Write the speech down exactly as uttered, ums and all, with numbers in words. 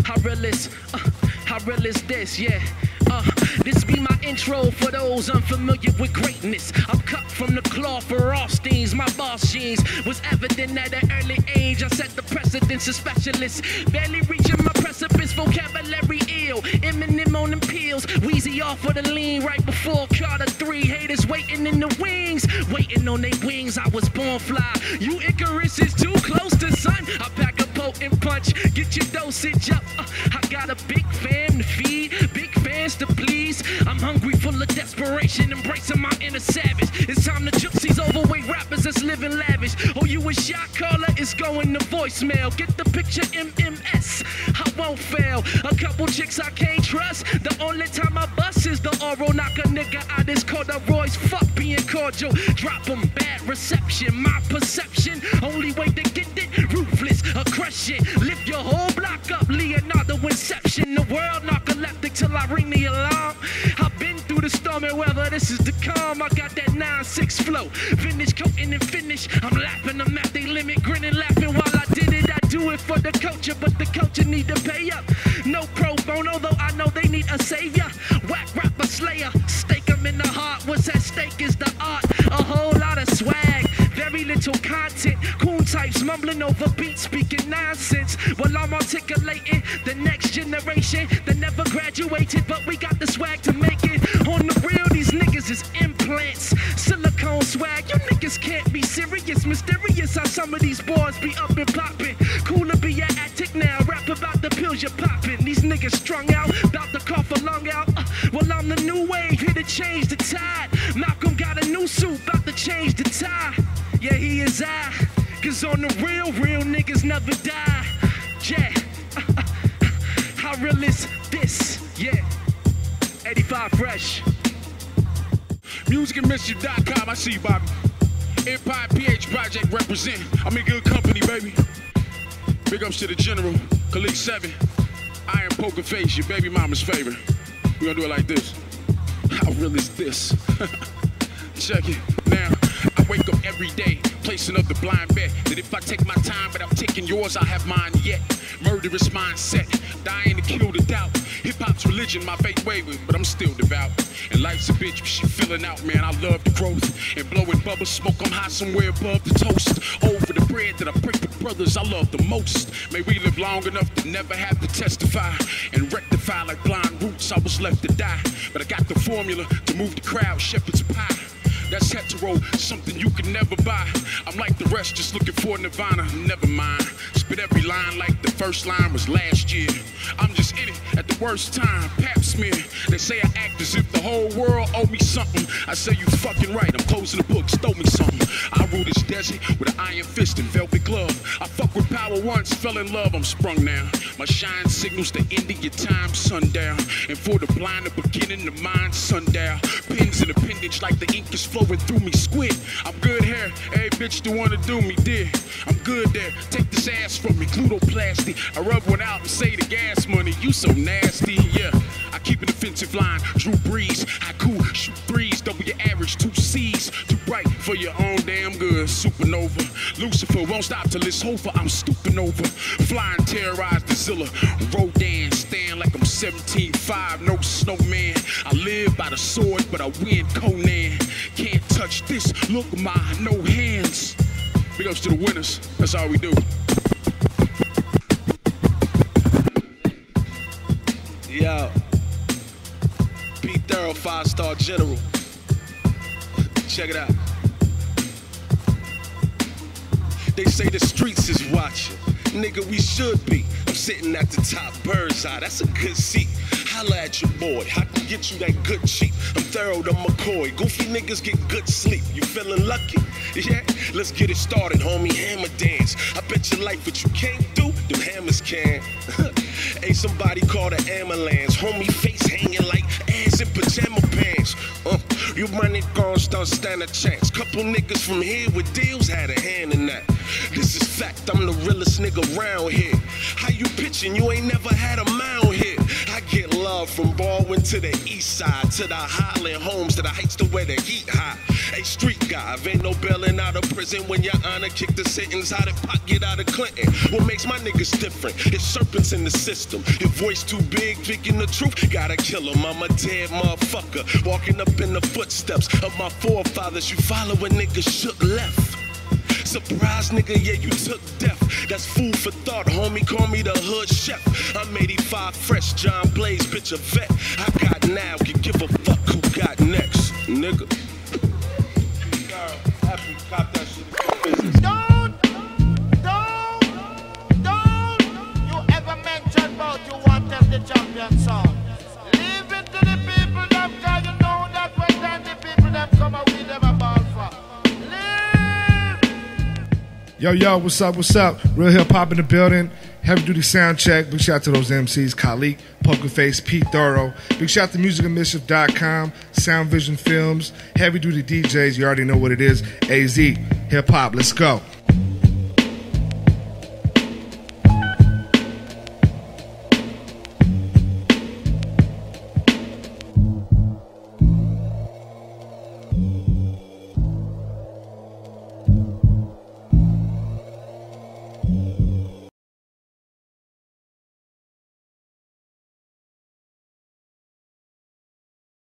how real is, uh, how real is this, yeah. Uh, this be my intro for those unfamiliar with greatness. I'm cut from the cloth for Rothsteins. My boss jeans was evident at an early age. I set the precedence of specialists, barely reaching my precipice. Vocabulary ill, Eminem on them peels. Wheezy off of the lean right before Carter three. Haters waiting in the wings, waiting on their wings. I was born fly. You Icarus is too close to sun. I pack a potent punch, get your dosage up. Uh, I got a big fam to feed, big fans to please. I'm hungry, full of desperation, embracing my inner savage. It's time to jump these overweight rappers that's living lavish. Oh, you a shot caller? It's going to voicemail. Get the picture, M M S. I won't fail. A couple chicks I can't trust. The only time I bust is the oral. Knock a nigga out his corduroys. Fuck being cordial. Drop 'em, bad reception. My perception, only way to get it, ruthless, a crush it. Lift your whole block up, Leonardo Inception. The world narcoleptic till I ring the alarm. I've been through the storm and weather, this is the calm. I got that nine six flow, finish coating and finish. I'm lapping them at they limit, grinning, laughing while I did it. I do it for the culture, but the culture need to pay up. No pro bono, though I know they need a savior. Whack rapper slayer, stake 'em in the heart. What's at stake is the art, a whole lot of swag, very little content. Coon types mumbling over beats, speaking nonsense. Well, I'm articulating the next generation that never graduated, but we got the swag to make it. On the real, these niggas is implants, silicone swag. You niggas can't be serious, mysterious how some of these boys be up and popping. Cool to be an attic now, rap about the pills you're popping. These niggas strung out, about to cough a lung out. Uh, well, I'm the new wave, here to change the tide. Malcolm got a new suit, about to change the tie. Yeah, he is I, cause on the real, real niggas never die. Yeah, how real is this? Yeah, eighty-five Fresh. music and mischief dot com, I see you, Bobby. Empire P H Project represent. I'm in good company, baby. Big ups to the General, Khalid seven. I am Poker Face, your baby mama's favorite. We're gonna do it like this. How real is this? Check it. Now, I wake up every day, placing up the blind bet that if I take my time without taking yours, I have mine yet. Murderous mindset, dying to kill the doubt. Hip-hop's religion, my faith wavered, but I'm still devout. And life's a bitch, she filling out, man, I love the growth. And blowing bubble smoke, I'm high somewhere above the toast. Over the bread that I break with brothers I love the most. May we live long enough to never have to testify and rectify like blind roots, I was left to die. But I got the formula to move the crowd, shepherd's pie. That's hetero, something you can never buy. I'm like the rest, just looking for Nirvana, never mind. Spit every line like the first line was last year. I'm just in it at the worst time, pap smear. They say I act as if the whole world owe me something. I say you fucking right, I'm closing the book, stole me something. I rule this desert with an iron fist and velvet glove. I fuck with power once, fell in love, I'm sprung now. My shine signals the end of your time, sundown. And for the blind, the beginning, the mind, sundown. Pins and appendage like the ink is flowing through me, squid. I'm good here, every bitch that wanna do me, dear. I'm good there, take this ass from me, glutoplasty. I rub one out and say the gas money, you so nasty, yeah. I keep an offensive line, Drew Brees, haiku, shoot threes, double your average, two C's. Too bright for your own damn good, supernova. Lucifer won't stop till it's over, I'm stooping over. Flying, terrorize the Zilla, Rodan, stand like I'm seventeen five, no snowman. I live by the sword, but I win Conan. Can't touch this, look my, no hands. Big ups to the winners, that's all we do. Yo, P Thorough, five-star general. Check it out. They say the streets is watching. Nigga, we should be. I'm sitting at the top, bird's eye, that's a good seat. Holla at your boy, I can get you that good cheap. I'm Thorough the McCoy, goofy niggas get good sleep. You feeling lucky? Yeah, let's get it started, homie, hammer dance. I bet your life what you can't do, them hammers can. Hey, somebody call the ambulance. Homie face hanging like ass in pajama pants. Uh, you money gon' don't stand a chance. Couple niggas from here with deals had a hand in that. This is fact, I'm the realest nigga around here. How you pitching? You ain't never had a mound here. I get love from Baldwin to the east side, to the Highland homes, to the heights to where the heat high. A street guy, ain't no bailing out of prison when your honor kick the sentence. How did Pop get out of Clinton? What makes my niggas different? It's serpents in the system. Your voice too big, speaking the truth, gotta kill him. I'm a dead motherfucker, walking up in the footsteps of my forefathers. You follow a nigga shook left. Surprise, nigga, yeah, you took death. That's food for thought, homie, call me the hood chef. I'm eighty-five fresh, John Blaze, bitch a vet. I got now, can give a fuck who got next, nigga. After you cop that shit, business. Don't, don't, don't you ever mention about you want them the champion song. Leave it to the people, them, cause you know that when then the people them come out with them a ball for. Yo, yo, what's up, what's up? Real Hip Hop in the building. Heavy Duty Sound Check. Big shout out to those M Cs, Khalik, Poker Face, Pete Thorough. Big shout out to music and mischief dot com, Sound Vision Films, Heavy Duty D Js. You already know what it is. A Z, Hip Hop, let's go.